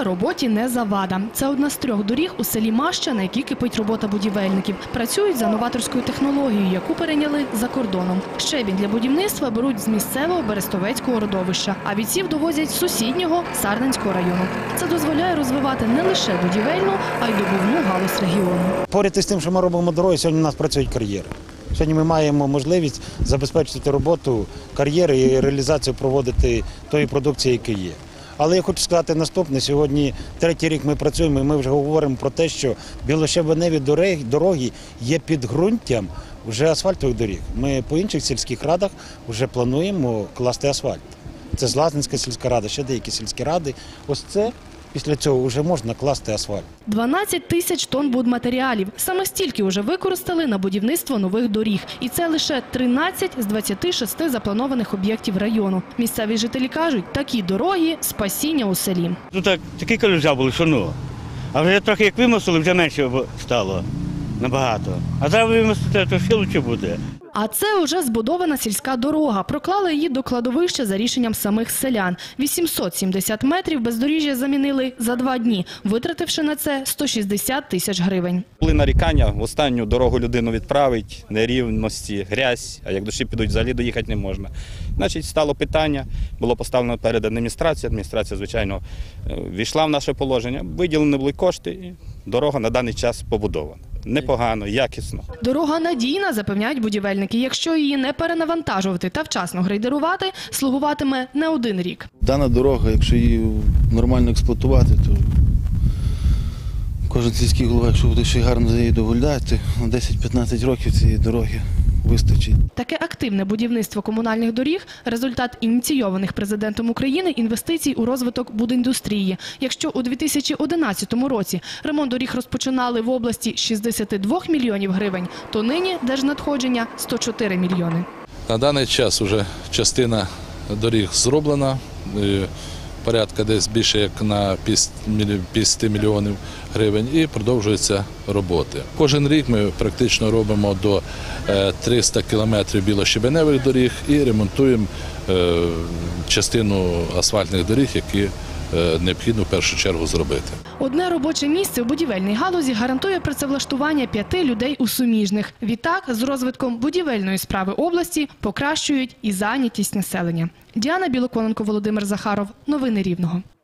Вода роботі не завада. Це одна з 3 доріг у селі Маща, на якій кипить робота будівельників. Працюють за новаторською технологією, яку перейняли за кордоном. Щебінь для будівництва беруть з місцевого Берестовецького родовища, а відсів довозять з сусіднього Сарненського району. Це дозволяє розвивати не лише будівельну, а й добувну галузь регіону. Поряд із тим, що ми робимо дороги, сьогодні у нас працюють кар'єри. Сьогодні ми маємо можливість забезпечити роботу кар'єри і реалізацію проводити тої продукції, яка є. Але я хочу сказати наступне. Сьогодні 3-й рік ми працюємо і ми вже говоримо про те, що білощебеневі дороги є підґрунтям вже асфальтових доріг. Ми по інших сільських радах вже плануємо класти асфальт. Це Златинська сільська рада, ще деякі сільські ради. Ось це після цього вже можна класти асфальт. 12 тисяч тонн будматеріалів. Саме стільки вже використали на будівництво нових доріг. І це лише 13 з 26 запланованих об'єктів району. Місцеві жителі кажуть, такі дороги – спасіння у селі. Тут такі калюжа були, що ну. А вже трохи як вимусили, вже менше стало. Набагато. А зараз вимусити, то ще краще буде. А це вже збудована сільська дорога. Проклали її до кладовища за рішенням самих селян. 870 метрів бездоріжжя замінили за 2 дні, витративши на це 160 тисяч гривень. Були нарікання, в останню дорогу людину відправить, нерівності, грязь, а як дощі підуть, взагалі доїхати не можна. Значить, стало питання, було поставлено перед адміністрацією. Адміністрація, звичайно, ввійшла в наше положення, виділені були кошти і дорога на даний час побудована. Непогано, якісно. Дорога надійна, запевняють будівельники. Якщо її не перенавантажувати та вчасно грейдерувати, слугуватиме не 1 рік. Дана дорога, якщо її нормально експлуатувати, то кожен сільський голова, якщо буде ще гарно її доглядати, на 10-15 років цієї дороги вистачить. Таке активне будівництво комунальних доріг – результат ініційованих президентом України інвестицій у розвиток будіндустрії. Якщо у 2011 році ремонт доріг розпочинали в області 62 мільйонів гривень, то нині держнадходження – 104 мільйони. На даний час вже частина доріг зроблена, порядка десь більше як на 50 мільйонів гривень, і продовжуються роботи. Кожен рік ми практично робимо до 300 кілометрів білощебеневих доріг і ремонтуємо частину асфальтних доріг, які необхідно в першу чергу зробити. Одне робоче місце у будівельній галузі гарантує працевлаштування 5 людей у суміжних. Відтак, з розвитком будівельної справи області покращують і зайнятість населення. Діана Білоконенко, Володимир Захаров. Новини Рівного.